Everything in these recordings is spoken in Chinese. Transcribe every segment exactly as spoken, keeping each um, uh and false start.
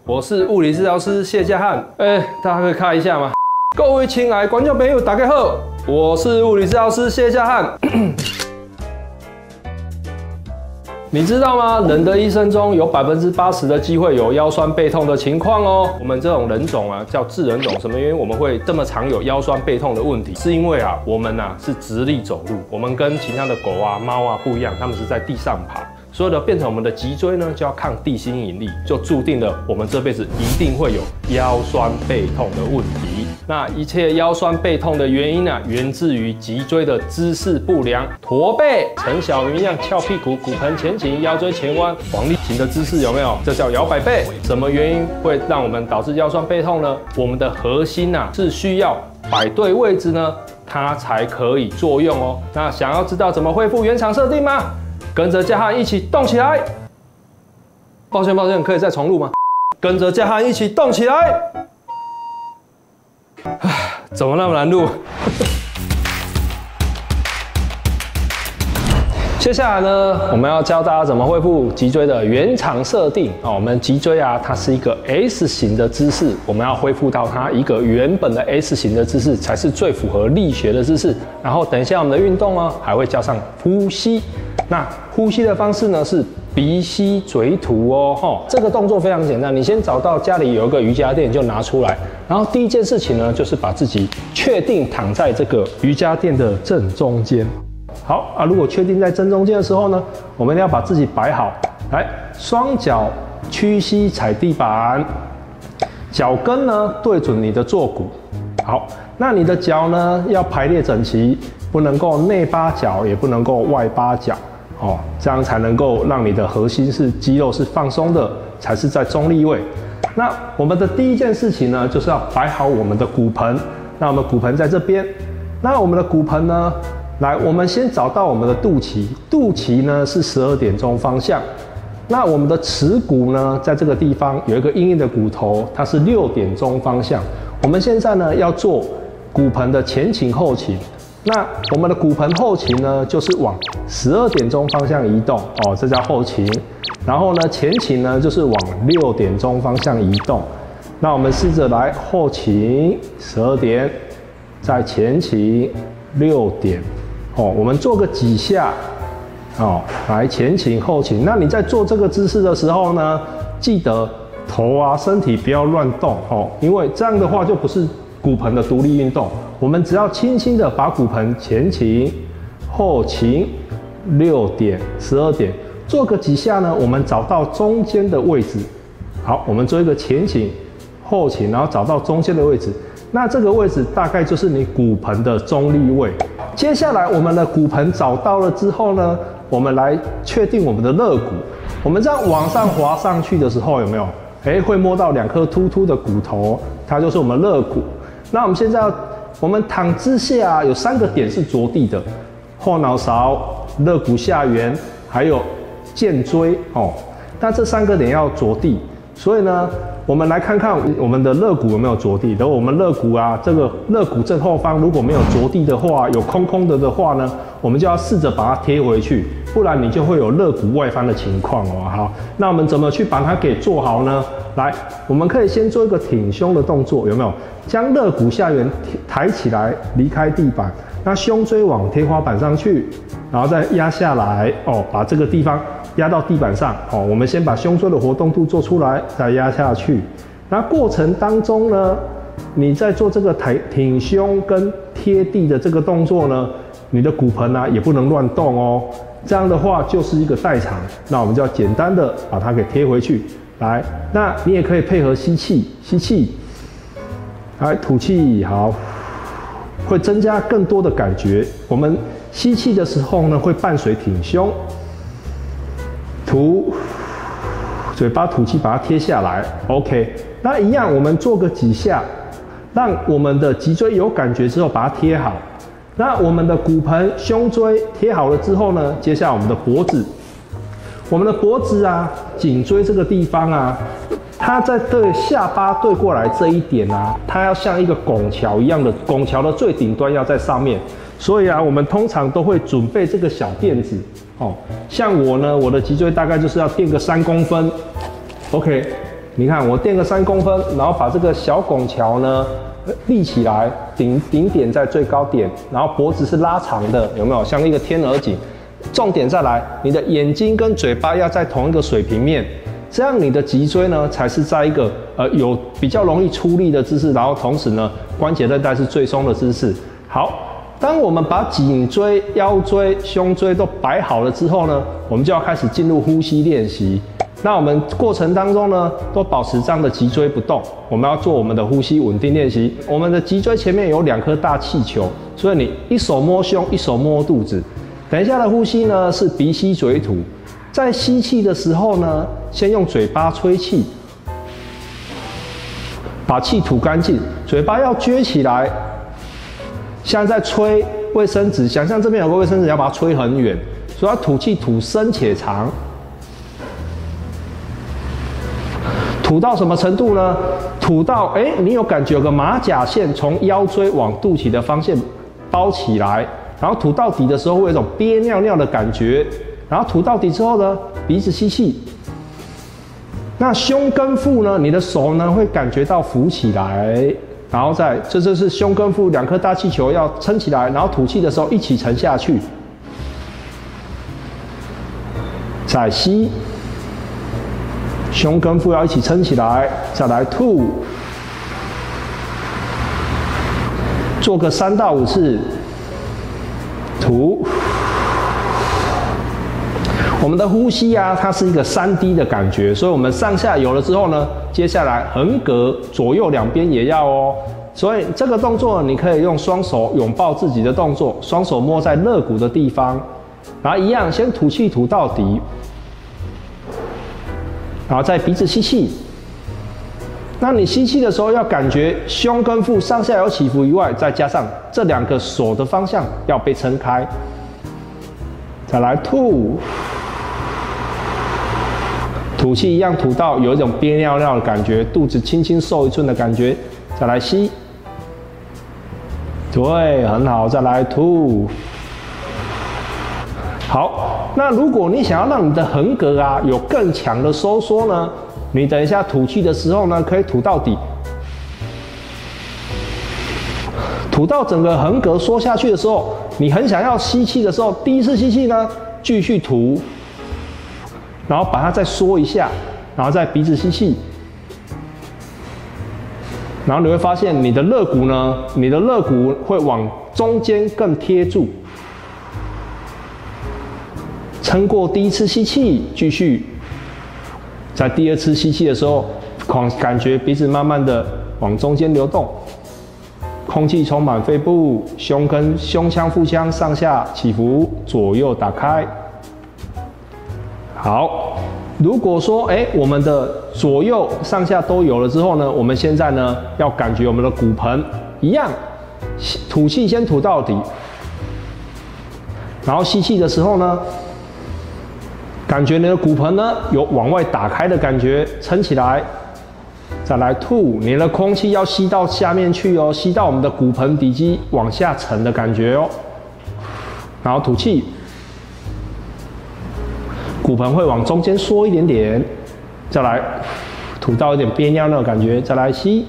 我是物理治疗师谢家汉。哎、欸，大家可以看一下吗？各位亲爱的观众朋友，大家好，我是物理治疗师谢家汉。你知道吗？人的一生中有百分之八十的机会有腰酸背痛的情况哦。我们这种人种啊，叫智人种。什么原因我们会这么常有腰酸背痛的问题？是因为啊，我们啊是直立走路，我们跟其他的狗啊、猫啊不一样，它们是在地上爬。所以呢，变成我们的脊椎呢就要抗地心引力，就注定了我们这辈子一定会有腰酸背痛的问题。那一切腰酸背痛的原因呢、啊，源自于脊椎的姿势不良，驼背、陈小云一样翘屁股、骨盆前倾、腰椎前弯、黄立行的姿势有没有？这叫摇摆背。什么原因会让我们导致腰酸背痛呢？我们的核心啊是需要摆对位置呢，它才可以作用哦。那想要知道怎么恢复原厂设定吗？跟着家汉一起动起来！抱歉抱歉，可以再重录吗？跟着家汉一起动起来！唉，怎么那么难录？接下来呢，我们要教大家怎么恢复脊椎的原厂设定啊。我们脊椎啊，它是一个 S 型的姿势，我们要恢复到它一个原本的 S 型的姿势，才是最符合力学的姿势。然后等一下我们的运动呢，还会加上呼吸。那呼吸的方式呢是鼻吸嘴吐哦，吼，这个动作非常简单。你先找到家里有一个瑜伽垫就拿出来，然后第一件事情呢就是把自己确定躺在这个瑜伽垫的正中间。好啊，如果确定在正中间的时候呢，我们要把自己摆好，来，双脚屈膝踩地板，脚跟呢对准你的坐骨。好，那你的脚呢要排列整齐，不能够内八脚，也不能够外八脚。哦，这样才能够让你的核心是肌肉是放松的，才是在中立位。那我们的第一件事情呢，就是要摆好我们的骨盆。那我们骨盆在这边，那我们的骨盆呢，来，我们先找到我们的肚脐，肚脐呢是十二点钟方向。那我们的耻骨呢，在这个地方有一个硬硬的骨头，它是六点钟方向。我们现在呢要做骨盆的前倾后倾。那我们的骨盆后倾呢，就是往十二点钟方向移动哦，这叫后倾。然后呢，前倾呢就是往六点钟方向移动。那我们试着来后倾十二点，再前倾六点哦，我们做个几下哦，来前倾后倾。那你在做这个姿势的时候呢，记得头啊身体不要乱动哦，因为这样的话就不是骨盆的独立运动。我们只要轻轻的把骨盆前倾、后倾，六点、十二点，做个几下呢？我们找到中间的位置。好，我们做一个前倾、后倾，然后找到中间的位置。那这个位置大概就是你骨盆的中立位。接下来，我们的骨盆找到了之后呢，我们来确定我们的肋骨。我们这样往上滑上去的时候，有没有？哎，会摸到两颗突突的骨头，它就是我们肋骨。那我们现在要。我们躺之下、啊、有三个点是着地的，后脑勺、肋骨下缘，还有肩椎哦。那这三个点要着地，所以呢，我们来看看我们的肋骨有没有着地。然后我们肋骨啊，这个肋骨正后方如果没有着地的话，有空空的的话呢，我们就要试着把它贴回去，不然你就会有肋骨外翻的情况哦。好，那我们怎么去把它给做好呢？来，我们可以先做一个挺胸的动作，有没有？将肋骨下缘抬起来，离开地板，那胸椎往天花板上去，然后再压下来哦，把这个地方压到地板上哦。我们先把胸椎的活动度做出来，再压下去。那过程当中呢，你在做这个抬挺胸跟贴地的这个动作呢，你的骨盆啊也不能乱动哦。这样的话就是一个代偿，那我们就要简单的把它给贴回去。来，那你也可以配合吸气，吸气，来吐气，好，会增加更多的感觉。我们吸气的时候呢，会伴随挺胸，吐，嘴巴吐气，把它贴下来。OK， 那一样，我们做个几下，让我们的脊椎有感觉之后，把它贴好。那我们的骨盆、胸椎贴好了之后呢，接下来我们的脖子。我们的脖子啊，颈椎这个地方啊，它在对下巴对过来这一点啊，它要像一个拱桥一样的，拱桥的最顶端要在上面。所以啊，我们通常都会准备这个小垫子哦。像我呢，我的脊椎大概就是要垫个三公分。OK， 你看我垫个三公分，然后把这个小拱桥呢立起来，顶顶点在最高点，然后脖子是拉长的，有没有像一个天鹅颈？重点再来，你的眼睛跟嘴巴要在同一个水平面，这样你的脊椎呢才是在一个呃有比较容易出力的姿势，然后同时呢关节韧带是最松的姿势。好。当我们把颈椎、腰椎、胸椎都摆好了之后呢，我们就要开始进入呼吸练习。那我们过程当中呢，都保持这样的脊椎不动。我们要做我们的呼吸稳定练习。我们的脊椎前面有两颗大气球，所以你一手摸胸，一手摸肚子。等一下的呼吸呢是鼻吸嘴吐，在吸气的时候呢，先用嘴巴吹气，把气吐干净，嘴巴要撅起来。像在吹卫生纸，想象这边有个卫生纸，要把它吹很远，所以要吐气吐深且长。吐到什么程度呢？吐到哎，你有感觉有个马甲线从腰椎往肚脐的方向包起来，然后吐到底的时候会有一种憋尿尿的感觉，然后吐到底之后呢，鼻子吸气。那胸跟腹呢，你的手呢会感觉到浮起来。然后再，这就是胸跟腹两颗大气球要撑起来，然后吐气的时候一起沉下去。再吸，胸跟腹要一起撑起来，再来吐，做个三到五次，吐。我们的呼吸啊，它是一个三 D 的感觉，所以我们上下有了之后呢，接下来横膈左右两边也要哦。所以这个动作你可以用双手拥抱自己的动作，双手摸在肋骨的地方，然后一样先吐气吐到底，然后再鼻子吸气。那你吸气的时候要感觉胸跟腹上下有起伏以外，再加上这两个手的方向要被撑开。再来吐。吐气一样吐到有一种憋尿尿的感觉，肚子轻轻瘦一寸的感觉。再来吸，对，很好。再来吐。好，那如果你想要让你的横膈啊有更强的收缩呢，你等一下吐气的时候呢，可以吐到底，吐到整个横膈缩下去的时候，你很想要吸气的时候，第一次吸气呢，继续吐。然后把它再缩一下，然后再鼻子吸气，然后你会发现你的肋骨呢，你的肋骨会往中间更贴住。撑过第一次吸气，继续，在第二次吸气的时候，感觉鼻子慢慢的往中间流动，空气充满肺部，胸跟胸腔、腹腔上下起伏，左右打开。好，如果说哎，我们的左右上下都有了之后呢，我们现在呢要感觉我们的骨盆一样，吐气先吐到底，然后吸气的时候呢，感觉你的骨盆呢有往外打开的感觉，撑起来，再来吐，你的空气要吸到下面去哦，吸到我们的骨盆底肌往下沉的感觉哦，然后吐气。骨盆会往中间缩一点点，再来吐到一点憋尿那种感觉，再来吸，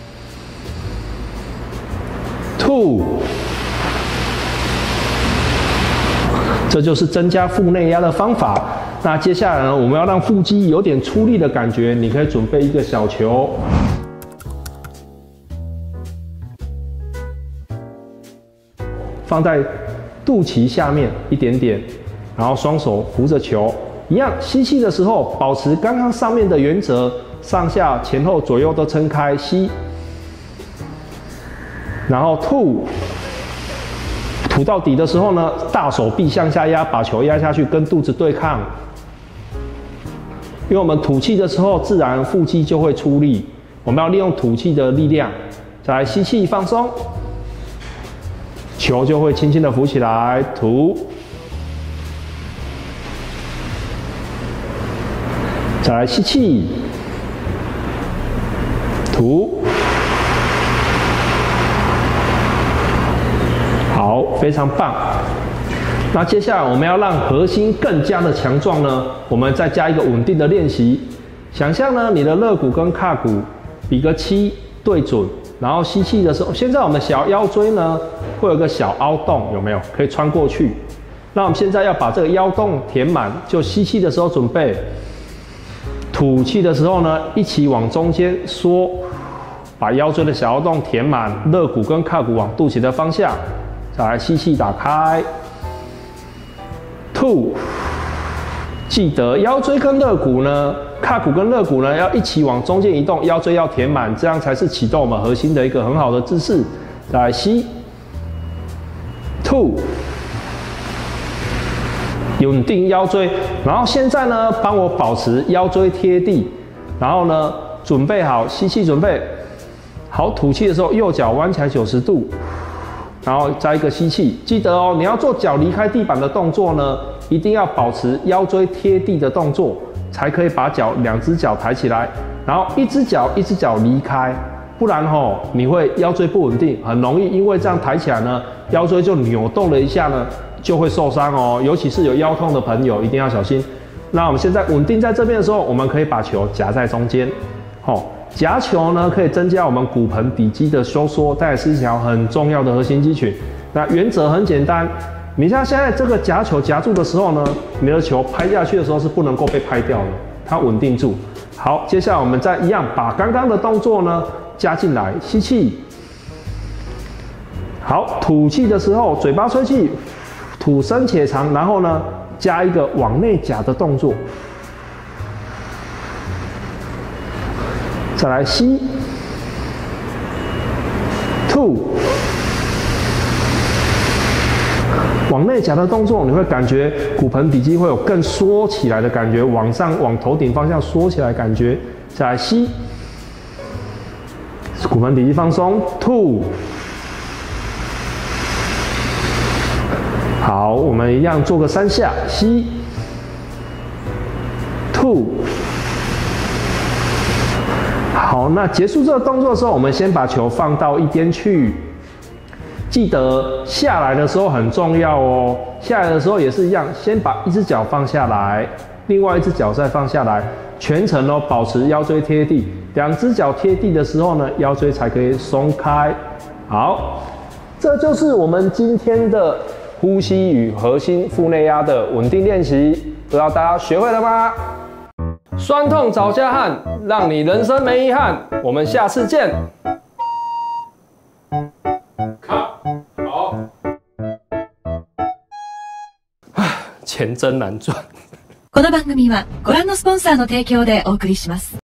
吐，这就是增加腹内压的方法。那接下来呢，我们要让腹肌有点出力的感觉，你可以准备一个小球，放在肚脐下面一点点。然后双手扶着球，一样吸气的时候保持刚刚上面的原则，上下前后左右都撑开，吸，然后吐，吐到底的时候呢，大手臂向下压，把球压下去，跟肚子对抗。因为我们吐气的时候，自然腹肌就会出力，我们要利用吐气的力量，再来吸气放松，球就会轻轻的浮起来，吐。再来吸气，吐，好，非常棒。那接下来我们要让核心更加的强壮呢，我们再加一个稳定的练习。 想象呢，你的肋骨跟胯骨比个七对准，然后吸气的时候，现在我们小腰椎呢会有个小凹洞，有没有？可以穿过去。那我们现在要把这个腰洞填满，就吸气的时候准备，吐气的时候呢，一起往中间缩，把腰椎的小凹洞填满，肋骨跟胯骨往肚脐的方向。再来吸气打开，吐。记得腰椎跟肋骨呢，胯骨跟肋骨呢要一起往中间移动，腰椎要填满，这样才是启动我们核心的一个很好的姿势。再来吸，吐。稳定腰椎，然后现在呢，帮我保持腰椎贴地，然后呢，准备好吸气，准备好吐气的时候，右脚弯起来九十度，然后再一个吸气。记得哦，你要做脚离开地板的动作呢，一定要保持腰椎贴地的动作，才可以把脚两只脚抬起来，然后一只脚一只脚离开，不然吼你会腰椎不稳定，很容易因为这样抬起来呢，腰椎就扭动了一下呢。就会受伤哦，尤其是有腰痛的朋友，一定要小心。那我们现在稳定在这边的时候，我们可以把球夹在中间，哦，夹球呢可以增加我们骨盆底肌的收缩，它也是一条很重要的核心肌群。那原则很简单，你像现在这个夹球夹住的时候呢，你的球拍下去的时候是不能够被拍掉的，它稳定住。好，接下来我们再一样把刚刚的动作呢加进来，吸气，好，吐气的时候嘴巴吹气。吐深且长，然后呢，加一个往内夹的动作，再来吸，吐，往内夹的动作，你会感觉骨盆底肌会有更缩起来的感觉，往上往头顶方向缩起来的感觉，再来吸，骨盆底肌放松，吐。好，我们一样做个三下，吸，吐。好，那结束这个动作的时候，我们先把球放到一边去。记得下来的时候很重要哦，下来的时候也是一样，先把一只脚放下来，另外一只脚再放下来，全程哦保持腰椎贴地，两只脚贴地的时候呢，腰椎才可以松开。好，这就是我们今天的呼吸与核心腹内压的稳定练习，不知道大家学会了吗？酸痛找加汗，让你人生没遗憾。我们下次见。好，好。钱真难赚。 この番組はご覧のスポンサーの提供でお送りします。